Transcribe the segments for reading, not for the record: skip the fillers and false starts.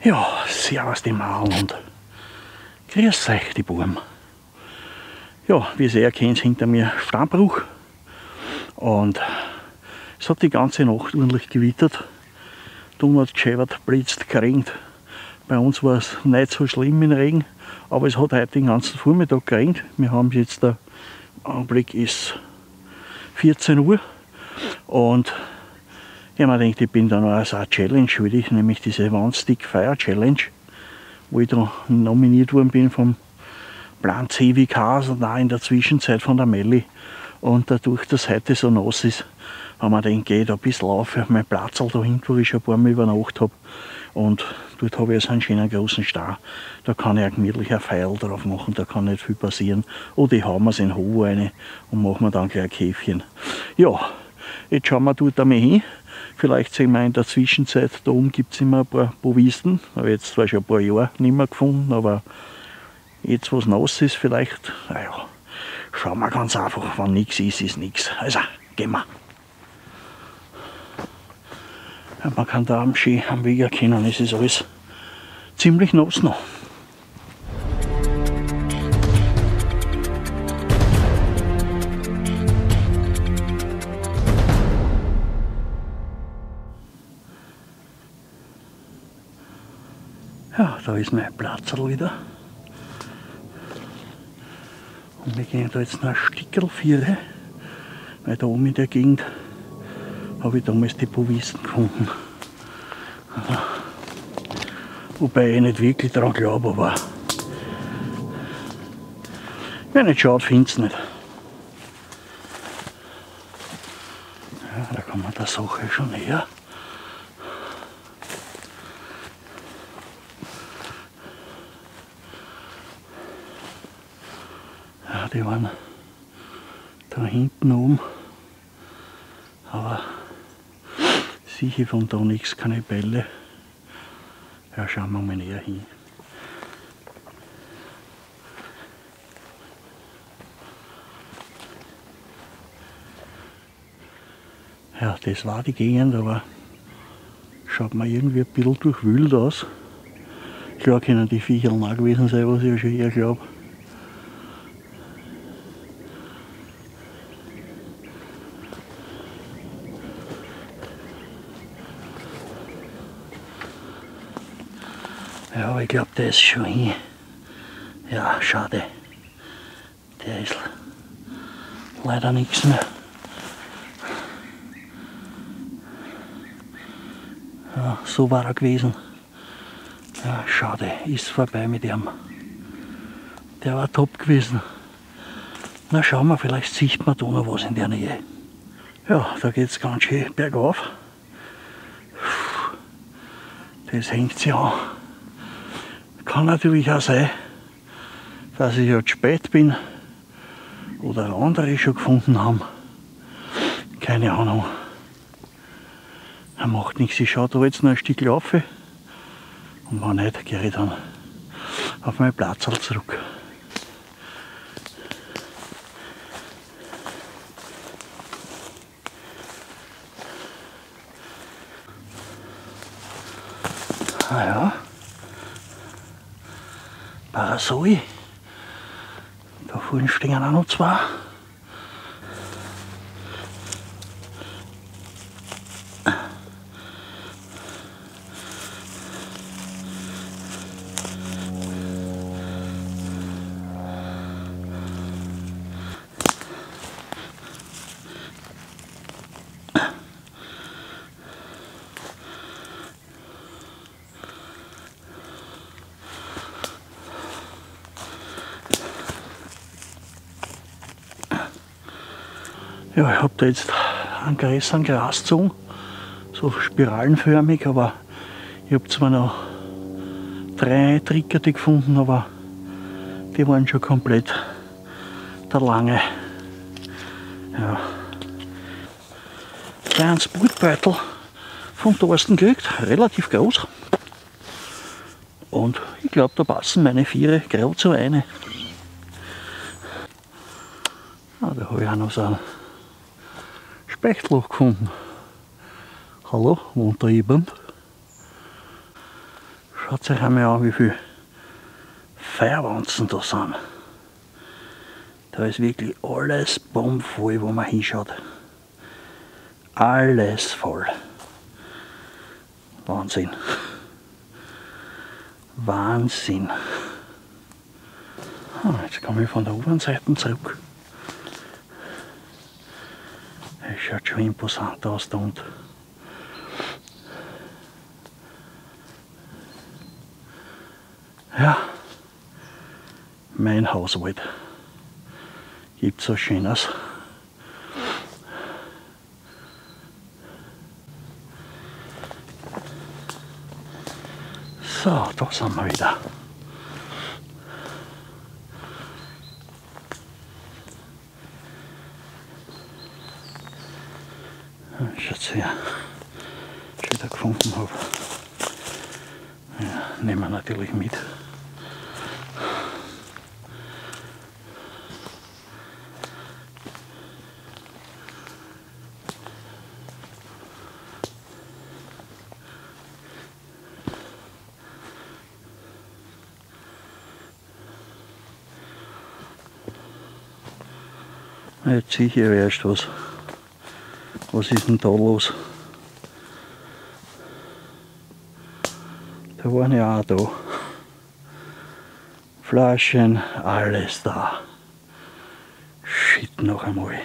Ja, servus die Mauern und grüß euch die Buben. Ja, wie ihr seht, erkennt hinter mir Stammbruch und es hat die ganze Nacht ordentlich gewittert. Donnert, geschäbert, blitzt, geregnet. Bei uns war es nicht so schlimm mit dem Regen, aber es hat heute den ganzen Vormittag geregnet. Wir haben jetzt, der Augenblick ist 14 Uhr und ich habe mir gedacht, ich bin da noch als eine Challenge schuldig, nämlich diese One Stick Fire Challenge, wo ich da nominiert worden bin vom Plan CWK und auch in der Zwischenzeit von der Melli. Und dadurch, dass heute so nass ist, haben wir gedacht, gehe ich da ein bisschen auf auf mein Platzl da hinten, wo ich schon ein paar Mal übernachtet habe. Und dort habe ich also einen schönen großen Star. Da kann ich ein gemütlicher Pfeil drauf machen, da kann nicht viel passieren. Oder ich hau mir es in den Hof rein und machen wir dann gleich ein Käfchen. Ja, jetzt schauen wir dort einmal hin. Vielleicht sehen wir in der Zwischenzeit, da oben gibt es immer ein paar Bovisten. Habe ich jetzt zwar schon ein paar Jahre nicht mehr gefunden, aber jetzt, wo es nass ist, vielleicht, naja, schauen wir ganz einfach, wenn nichts ist, ist nichts. Also, gehen wir. Ja, man kann da schön am Weg erkennen, es ist alles ziemlich nass noch. Ja, da ist mein Platzl wieder. Und wir gehen da jetzt noch ein Stickerl führen, weil da oben in der Gegend habe ich damals die Bovisten gefunden. Also, wobei ich nicht wirklich daran glaube, aber wer nicht schaut, findet es nicht. Ja, da kommen wir der Sache schon näher. Ja, die waren da hinten oben, aber sicher von da nichts, keine Bälle. Ja, schauen wir mal näher hin. Ja, das war die Gegend, aber schaut mir irgendwie ein bisschen durchwühlt aus. Klar können die Viecher auch gewesen sein, was ich ja schon eher glaube. Ja, aber ich glaube, der ist schon hin. Ja, schade. Der ist leider nichts mehr. Ja, so war er gewesen. Ja, schade, ist vorbei mit ihm. Der war top gewesen. Na, schauen wir, vielleicht sieht man da noch was in der Nähe. Ja, da geht es ganz schön bergauf. Das hängt sich an. Kann natürlich auch sein, dass ich jetzt spät bin oder andere schon gefunden haben. Keine Ahnung. Er macht nichts, ich schaue da jetzt noch ein Stück rauf und wenn nicht, gehe ich dann auf mein Platzl zurück. Ah ja. Parasoi. Da vorne stehen auch noch zwei. Ja, ich habe da jetzt einen größeren Graszug, so spiralenförmig, aber ich habe zwar noch 3 Trickerte gefunden, aber die waren schon komplett der lange. Ja. Kleinen Sportbeutel von Thorsten gekriegt, relativ groß. Und ich glaube, da passen meine 4 gerade so eine. Ah, da habe ich auch noch so einen Spechtloch gefunden. Hallo, wohnt da jemand? Schaut euch einmal an, wie viele Feuerwanzen da sind. Da ist wirklich alles bombvoll, wo man hinschaut. Alles voll. Wahnsinn. Wahnsinn. Jetzt komme ich von der U-Bahn-Seite zurück. Es schaut schon imposant aus da unten. Ja, mein Hauswald. Gibt so Schönes. So, da sind wir wieder. Schaut her, was ich da gefunden habe. Ja, nehmen wir natürlich mit. Jetzt sehe ich hier erst was. Was ist denn da los? Da waren ja auch da. Flaschen, alles da. Shit, noch einmal.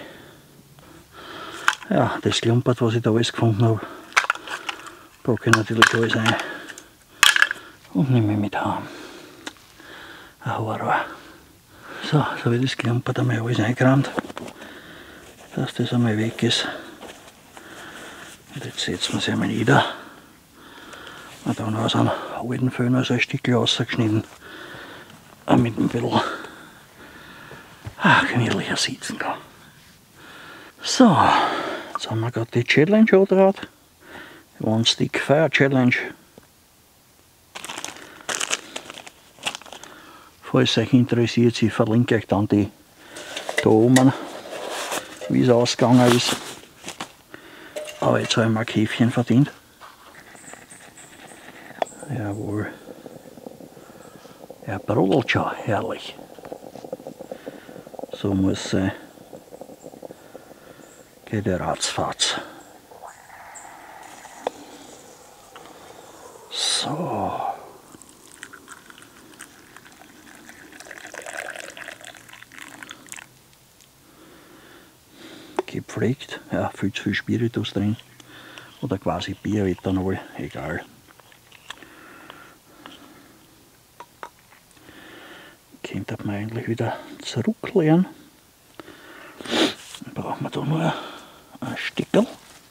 Ja, das klumpert, was ich da alles gefunden habe. Packe ich natürlich alles ein. Und nehme mit heim. Ein Horror. So, so wie das klumpert, einmal alles eingerammt. Dass das einmal weg ist. Und jetzt setzen wir es einmal nieder. Und dann aus einem alten Föhn so ein Stück rausgeschnitten. Damit ein bisschen gemütlicher sitzen kann. So, jetzt haben wir gerade die Challenge angetragen. One Stick Fire Challenge. Falls euch interessiert, ich verlinke euch dann die da oben, wie es ausgegangen ist. Aber jetzt habe ich mir ein Käfchen verdient. Jawohl. Er brodelt schon, herrlich. So muss es sein. Geht der ratzfatz. So. Gepflegt, ja, viel zu viel Spiritus drin. Oder quasi Bioethanol, egal. Könnte man eigentlich wieder zurückleeren. Dann brauchen wir da nur ein Stickerl,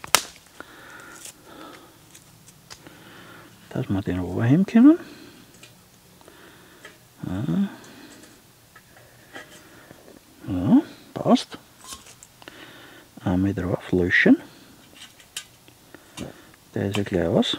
dass wir den overheben können. Ja, passt. Einmal drauf löschen. Der ist ja gleich aus.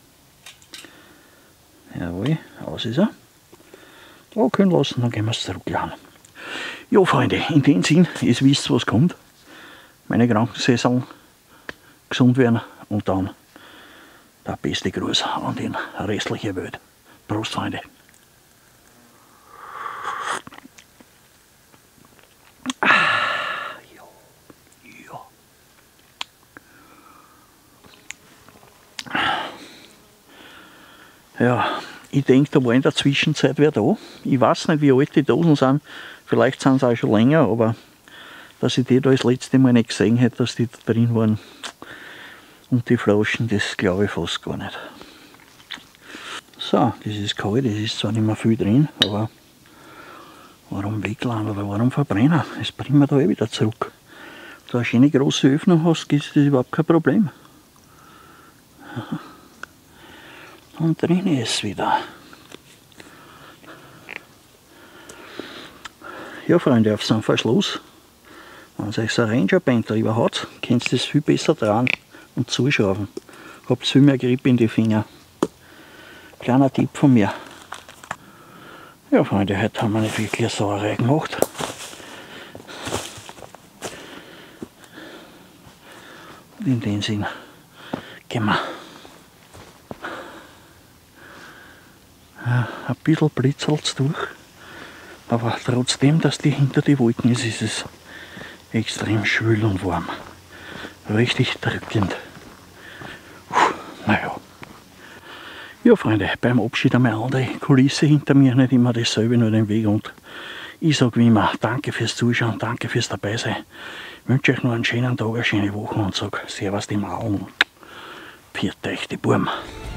Jawohl, aus ist er. Da können wir lassen, dann gehen wir es zurückladen. Ja, Freunde, in dem Sinn, ihr wisst, was kommt. Meine Krankensaison gesund werden und dann der beste Gruß an die restliche Welt. Prost, Freunde. Ja, ich denke, da war in der Zwischenzeit wer da. Ich weiß nicht, wie alt die Dosen sind. Vielleicht sind sie auch schon länger, aber dass ich die da das letzte Mal nicht gesehen hätte, dass die da drin waren. Und die Flaschen, das glaube ich fast gar nicht. So, das ist kalt, es ist zwar nicht mehr viel drin, aber warum wegladen oder warum verbrennen? Das bringen wir da eh wieder zurück. Wenn du eine schöne große Öffnung hast, ist das überhaupt kein Problem. Und drin ist es wieder. Ja, Freunde, auf so einen Verschluss, wenn ihr euch so ein Ranger-Band drüber hat, könnt ihr das viel besser dran und zuschrauben. Habt viel mehr Grip in die Finger. Kleiner Tipp von mir. Ja, Freunde, heute haben wir nicht wirklich eine Sauerei gemacht. Und in dem Sinn gehen wir ein bisschen blitzelt es durch. Aber trotzdem, dass die hinter die Wolken ist, ist es extrem schwül und warm. Richtig drückend. Naja. Ja, Freunde, beim Abschied einmal eine andere Kulisse hinter mir, nicht immer dasselbe, nur den Weg. Und ich sage wie immer, danke fürs Zuschauen, danke fürs Dabeisein. Ich wünsche euch noch einen schönen Tag, eine schöne Woche und sage Servus die Maulen. Pfiat euch die Burm.